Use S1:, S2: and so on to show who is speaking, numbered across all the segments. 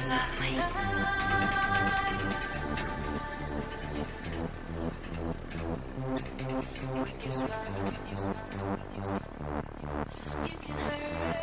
S1: love me? With your smile, you can hurt.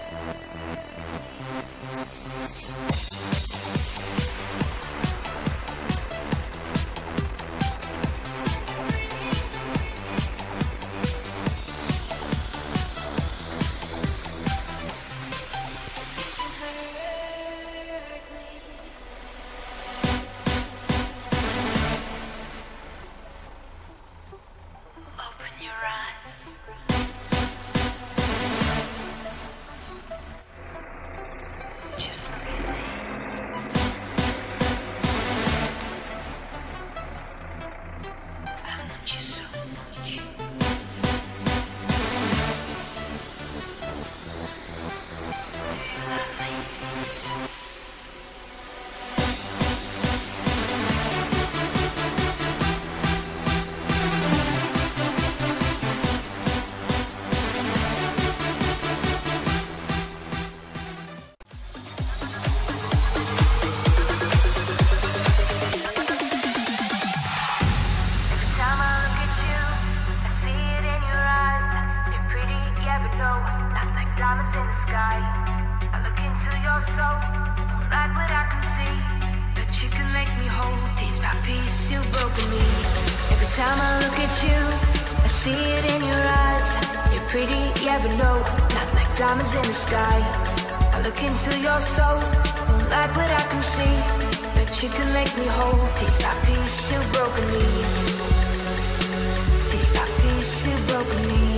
S1: Open your eyes. Just look at me. I want you so much. Do you love me? Diamonds in the sky. I look into your soul, don't like what I can see, but you can make me whole. Piece by piece, you've broken me. Every time I look at you, I see it in your eyes. You're pretty, yeah, but no, not like diamonds in the sky. I look into your soul, don't like what I can see, but you can make me whole. Piece by piece, you've broken me. Piece by piece, you've broken me.